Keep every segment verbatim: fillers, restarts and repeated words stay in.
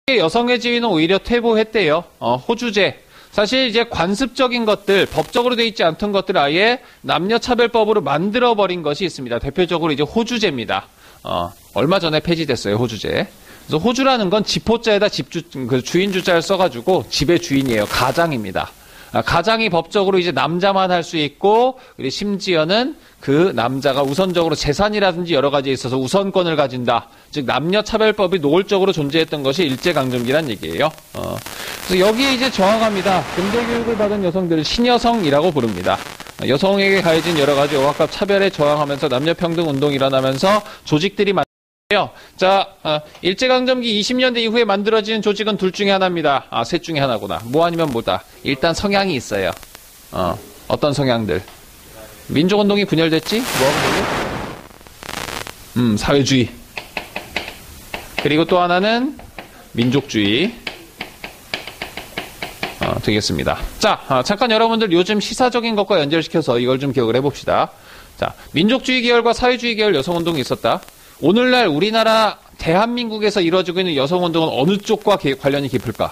여성의 지위는 오히려 퇴보했대요. 어, 호주제. 사실 이제 관습적인 것들, 법적으로 되어 있지 않던 것들 아예 남녀차별법으로 만들어버린 것이 있습니다. 대표적으로 이제 호주제입니다. 어, 얼마 전에 폐지됐어요, 호주제. 그래서 호주라는 건 집호자에다 집주, 그 주인 주자를 써가지고 집의 주인이에요. 가장입니다. 아, 가장이 법적으로 이제 남자만 할 수 있고, 그리고 심지어는 그 남자가 우선적으로 재산이라든지 여러 가지에 있어서 우선권을 가진다. 즉, 남녀차별법이 노골적으로 존재했던 것이 일제강점기란 얘기예요. 어, 그래서 여기에 이제 정확합니다. 근대교육을 받은 여성들을 신여성이라고 부릅니다. 여성에게 가해진 여러 가지 억압과 차별에 저항하면서 남녀평등 운동이 일어나면서 조직들이 만들어요. 자, 어, 일제강점기 이십 년대 이후에 만들어지는 조직은 둘 중에 하나입니다. 아, 셋 중에 하나구나. 뭐 아니면 뭐다. 일단 성향이 있어요. 어, 어떤 성향들? 민족운동이 분열됐지? 뭐하고 되게? 음, 사회주의. 그리고 또 하나는 민족주의. 어, 되겠습니다. 자, 어, 잠깐 여러분들 요즘 시사적인 것과 연결시켜서 이걸 좀 기억을 해봅시다. 자, 민족주의 계열과 사회주의 계열 여성운동이 있었다. 오늘날 우리나라 대한민국에서 이루어지고 있는 여성운동은 어느 쪽과 개, 관련이 깊을까?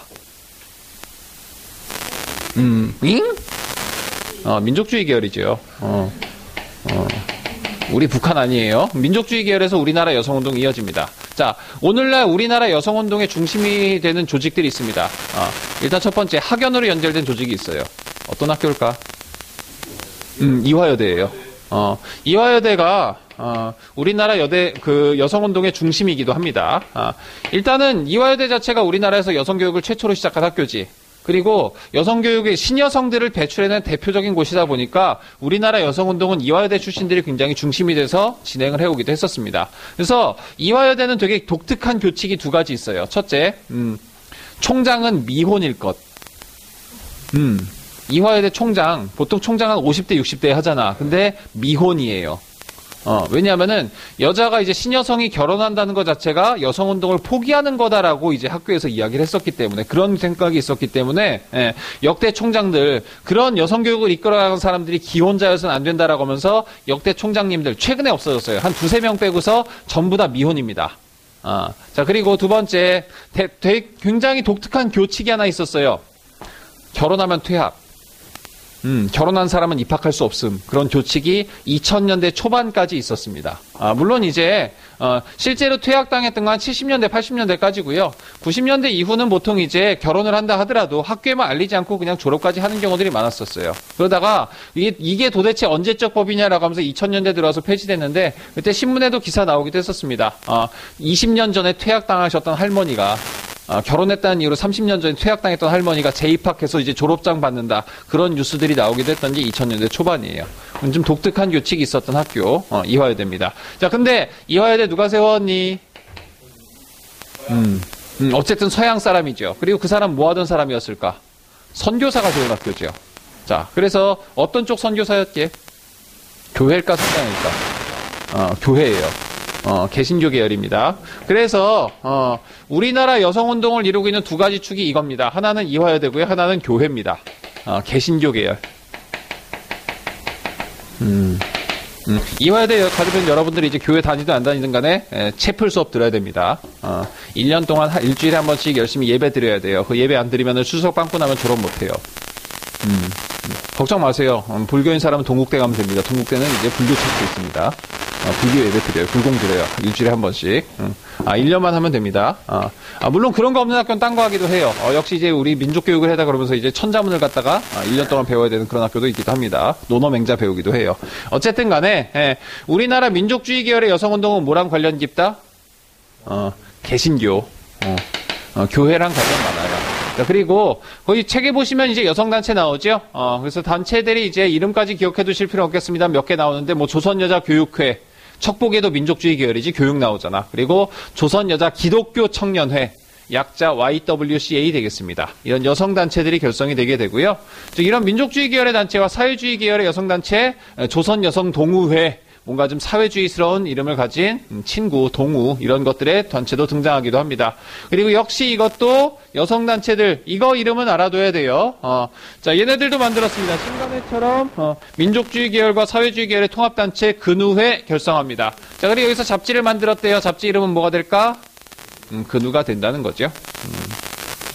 음, 잉? 어, 민족주의 계열이죠. 어, 어. 우리 북한 아니에요. 민족주의 계열에서 우리나라 여성운동이 이어집니다. 자, 오늘날 우리나라 여성운동의 중심이 되는 조직들이 있습니다. 어, 일단 첫 번째, 학연으로 연결된 조직이 있어요. 어떤 학교일까? 음, 이화여대예요. 어, 이화여대가 어, 우리나라 여대 그 여성운동의 중심이기도 합니다. 어, 일단은 이화여대 자체가 우리나라에서 여성교육을 최초로 시작한 학교지. 그리고 여성교육의 신여성들을 배출해낸 대표적인 곳이다 보니까 우리나라 여성운동은 이화여대 출신들이 굉장히 중심이 돼서 진행을 해오기도 했었습니다. 그래서 이화여대는 되게 독특한 교칙이 두 가지 있어요. 첫째, 음, 총장은 미혼일 것. 음, 이화여대 총장, 보통 총장 한 오십 대, 육십 대 하잖아. 근데 미혼이에요. 어, 왜냐하면은 여자가 이제 신여성이 결혼한다는 것 자체가 여성운동을 포기하는 거다라고 이제 학교에서 이야기를 했었기 때문에, 그런 생각이 있었기 때문에, 예, 역대 총장들, 그런 여성교육을 이끌어가는 사람들이 기혼자여서는 안 된다라고 하면서 역대 총장님들 최근에 없어졌어요. 한 두세 명 빼고서 전부 다 미혼입니다. 아, 자, 그리고 두 번째, 대, 되게 굉장히 독특한 교칙이 하나 있었어요. 결혼하면 퇴학. 음, 결혼한 사람은 입학할 수 없음. 그런 교칙이 이천 년대 초반까지 있었습니다. 아, 물론 이제, 어, 실제로 퇴학당했던 건 한 칠십 년대, 팔십 년대까지고요. 구십 년대 이후는 보통 이제 결혼을 한다 하더라도 학교에만 알리지 않고 그냥 졸업까지 하는 경우들이 많았었어요. 그러다가 이게, 이게 도대체 언제적 법이냐라고 하면서 이천 년대 들어와서 폐지됐는데, 그때 신문에도 기사 나오기도 했었습니다. 어, 이십 년 전에 퇴학당하셨던 할머니가 어, 결혼했다는 이유로 삼십 년 전에 퇴학당했던 할머니가 재입학해서 이제 졸업장 받는다. 그런 뉴스들이 나오기도 했던 게 이천 년대 초반이에요. 좀 독특한 교칙이 있었던 학교, 어, 이화여대입니다. 자, 근데 이화여대 누가 세웠니? 음, 음, 어쨌든 서양 사람이죠. 그리고 그 사람 뭐 하던 사람이었을까? 선교사가 세운 학교죠. 자, 그래서 어떤 쪽 선교사였게? 교회일까, 성당일까? 어, 교회예요. 어, 개신교 계열입니다. 그래서 어, 우리나라 여성운동을 이루고 있는 두 가지 축이 이겁니다. 하나는 이화여대고요. 하나는 교회입니다. 어, 개신교 계열. 음, 음, 이화여대 가지면 여러분들이 이제 교회 다니든 안 다니든 간에 에, 채플 수업 들어야 됩니다. 어, 일 년 동안 한, 일주일에 한 번씩 열심히 예배 드려야 돼요. 그 예배 안 드리면 수석 빵꾸 나면 졸업 못해요. 음, 음, 걱정 마세요. 음, 불교인 사람은 동국대 가면 됩니다. 동국대는 이제 불교 책도 있습니다. 어, 불교 예배 드려요. 불공 드려요. 일주일에 한 번씩. 음. 아, 일 년만 하면 됩니다. 어. 아, 물론 그런 거 없는 학교는 딴 거 하기도 해요. 어, 역시 이제 우리 민족교육을 해다 그러면서 이제 천자문을 갖다가 아, 일 년 동안 배워야 되는 그런 학교도 있기도 합니다. 논어맹자 배우기도 해요. 어쨌든 간에, 예, 우리나라 민족주의 계열의 여성운동은 뭐랑 관련 깊다? 어, 개신교. 어, 어, 교회랑 관련 많아요. 자, 그리고 거기 책에 보시면 이제 여성단체 나오죠. 어, 그래서 단체들이 이제 이름까지 기억해 두실 필요 없겠습니다. 몇 개 나오는데 뭐 조선여자교육회, 척보계도 민족주의 계열이지, 교육 나오잖아. 그리고 조선여자 기독교 청년회, 약자 와이 더블유 씨 에이 되겠습니다. 이런 여성단체들이 결성이 되게 되고요. 즉 이런 민족주의 계열의 단체와 사회주의 계열의 여성단체, 조선여성동우회, 뭔가 좀 사회주의스러운 이름을 가진 친구, 동우 이런 것들의 단체도 등장하기도 합니다. 그리고 역시 이것도 여성단체들, 이거 이름은 알아둬야 돼요. 어, 자, 얘네들도 만들었습니다. 신간회처럼 어, 민족주의 계열과 사회주의 계열의 통합단체 근우회 결성합니다. 자, 그리고 여기서 잡지를 만들었대요. 잡지 이름은 뭐가 될까? 음, 근우가 된다는 거죠. 음.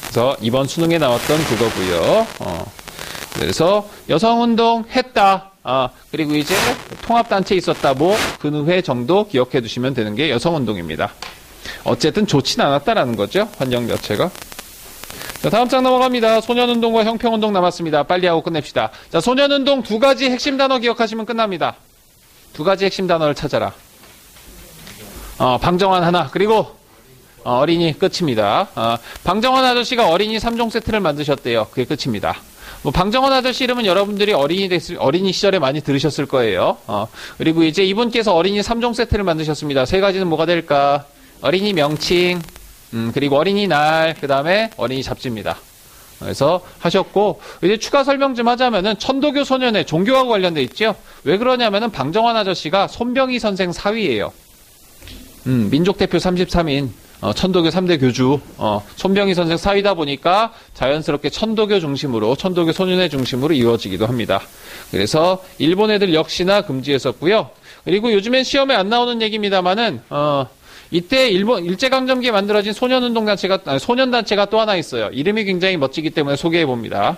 그래서 이번 수능에 나왔던 그거고요. 어. 그래서 여성운동 했다. 아, 그리고 이제 통합단체 있었다. 뭐 근회 정도 기억해 두시면 되는 게 여성운동입니다. 어쨌든 좋진 않았다라는 거죠. 환경 자체가. 자, 다음 장 넘어갑니다. 소년운동과 형평운동 남았습니다. 빨리 하고 끝냅시다. 자, 소년운동 두 가지 핵심 단어 기억하시면 끝납니다. 두 가지 핵심 단어를 찾아라. 어, 방정환 하나, 그리고 어, 어린이 끝입니다. 어, 방정환 아저씨가 어린이 삼 종 세트를 만드셨대요. 그게 끝입니다. 뭐 방정환 아저씨 이름은 여러분들이 어린이 됐을, 어린이 시절에 많이 들으셨을 거예요. 어, 그리고 이제 이분께서 어린이 삼 종 세트를 만드셨습니다. 세 가지는 뭐가 될까? 어린이 명칭, 음, 그리고 어린이날, 그 다음에 어린이 잡지입니다. 그래서 하셨고, 이제 추가 설명 좀 하자면은 천도교 소년회 종교하고 관련돼 있죠. 왜 그러냐면은 방정환 아저씨가 손병희 선생 사위예요. 음, 민족대표 삼십삼 인 어, 천도교 삼 대 교주 어, 손병희 선생 사위다 보니까 자연스럽게 천도교 중심으로 천도교 소년회 중심으로 이루어지기도 합니다. 그래서 일본 애들 역시나 금지했었고요. 그리고 요즘엔 시험에 안 나오는 얘기입니다만은 어, 이때 일본 일제강점기에 만들어진 소년운동단체가 아니, 소년단체가 또 하나 있어요. 이름이 굉장히 멋지기 때문에 소개해 봅니다.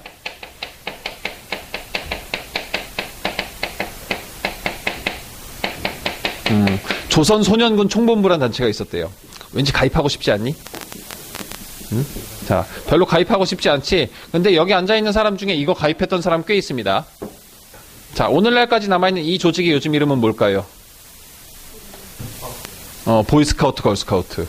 음, 조선소년군 총본부란 단체가 있었대요. 왠지 가입하고 싶지 않니? 음? 자, 별로 가입하고 싶지 않지? 근데 여기 앉아있는 사람 중에 이거 가입했던 사람 꽤 있습니다. 자, 오늘날까지 남아있는 이 조직의 요즘 이름은 뭘까요? 어, 보이스카우트, 걸스카우트.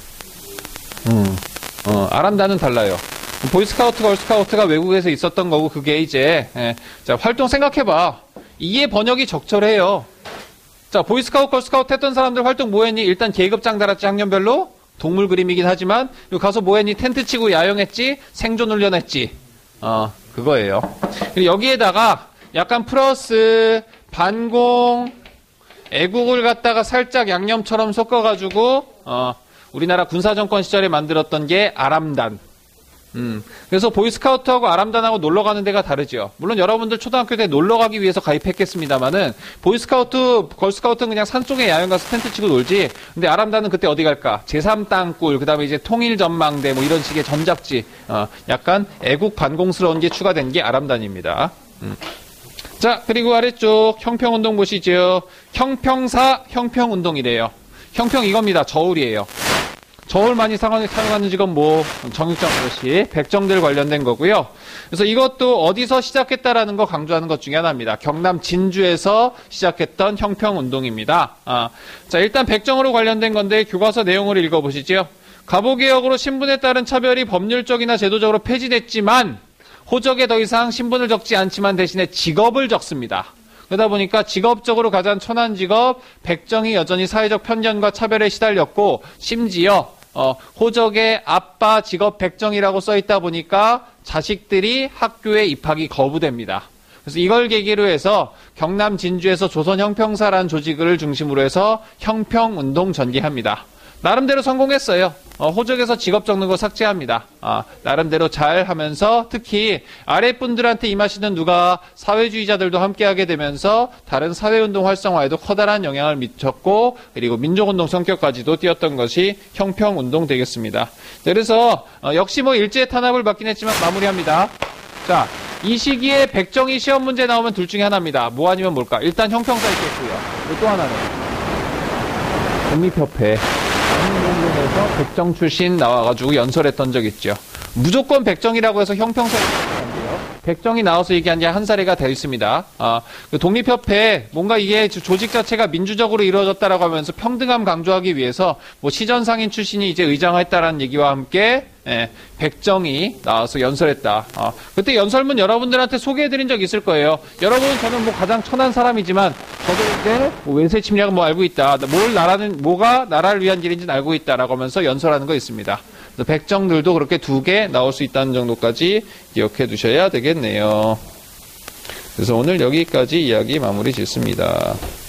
음, 어, 아람단은 달라요. 보이스카우트, 걸스카우트가 외국에서 있었던 거고, 그게 이제, 예, 자, 활동 생각해봐. 이게 번역이 적절해요. 자, 보이스카우트, 걸스카우트 했던 사람들 활동 뭐 했니? 일단 계급장 달았지, 학년별로. 동물 그림이긴 하지만, 가서 뭐 했니? 텐트 치고 야영했지? 생존 훈련했지? 어, 그거예요. 그리고 여기에다가 약간 플러스, 반공, 애국을 갖다가 살짝 양념처럼 섞어가지고, 어, 우리나라 군사정권 시절에 만들었던 게 아람단. 음, 그래서 보이스카우트하고 아람단하고 놀러 가는 데가 다르죠. 물론 여러분들 초등학교 때 놀러 가기 위해서 가입했겠습니다만은, 보이스카우트, 걸스카우트는 그냥 산속에 야영 가서 텐트 치고 놀지, 근데 아람단은 그때 어디 갈까? 제삼 땅굴, 그 다음에 이제 통일전망대, 뭐 이런 식의 전작지, 어, 약간 애국 반공스러운 게 추가된 게 아람단입니다. 음. 자, 그리고 아래쪽 형평운동 보시죠. 형평사 형평운동이래요. 형평 이겁니다. 저울이에요. 저울 많이 사용하는 직업 뭐 정육점 아저씨, 백정들 관련된 거고요. 그래서 이것도 어디서 시작했다라는 거 강조하는 것 중에 하나입니다. 경남 진주에서 시작했던 형평운동입니다. 아, 자, 일단 백정으로 관련된 건데 교과서 내용을 읽어보시죠. 갑오개혁으로 신분에 따른 차별이 법률적이나 제도적으로 폐지됐지만 호적에 더 이상 신분을 적지 않지만 대신에 직업을 적습니다. 그러다 보니까 직업적으로 가장 천한 직업, 백정이 여전히 사회적 편견과 차별에 시달렸고, 심지어 어, 호적에 아빠 직업 백정이라고 써있다 보니까 자식들이 학교에 입학이 거부됩니다. 그래서 이걸 계기로 해서 경남 진주에서 조선형평사라는 조직을 중심으로 해서 형평운동 전개합니다. 나름대로 성공했어요. 어, 호적에서 직업 적는 거 삭제합니다. 아, 나름대로 잘 하면서 특히 아랫분들한테 임하시는 누가 사회주의자들도 함께하게 되면서 다른 사회운동 활성화에도 커다란 영향을 미쳤고, 그리고 민족운동 성격까지도 띄었던 것이 형평운동 되겠습니다. 그래서 어, 역시 뭐 일제 탄압을 받긴 했지만 마무리합니다. 자, 이 시기에 백정이 시험 문제 나오면 둘 중에 하나입니다. 뭐 아니면 뭘까? 일단 형평사 있겠고요. 그리고 또 하나는 독립협회. 국민운동에서 백정 출신 나와가지고 연설했던 적 있죠. 무조건 백정이라고 해서 형평사 안 돼요. 백정이 나와서 얘기한 게 한 사례가 되어 있습니다. 아, 그 독립협회 뭔가 이게 조직 자체가 민주적으로 이루어졌다라고 하면서 평등함 강조하기 위해서 뭐 시전상인 출신이 이제 의장했다라는 얘기와 함께 예, 백정이 나와서 연설했다. 아, 그때 연설문 여러분들한테 소개해드린 적 있을 거예요. 여러분 저는 뭐 가장 천한 사람이지만 저도 이제 뭐 외세 침략은 뭐 알고 있다. 뭘 나라는 뭐가 나라를 위한 길인지는 알고 있다라고 하면서 연설하는 거 있습니다. 그래서 백정들도 그렇게 두 개 나올 수 있다는 정도까지 기억해 두셔야 되겠네요. 그래서 오늘 여기까지 이야기 마무리 짓습니다.